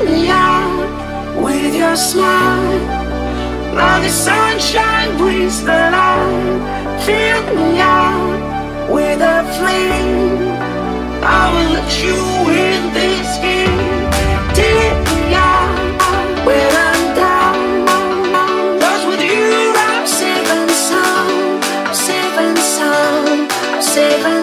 me out with your smile. Now the sunshine brings the light. Fill me out with a flame. I will let you in this game. Take me out when I'm down. 'Cause with you I'm safe and sound. I'm safe and sound. I'm safe and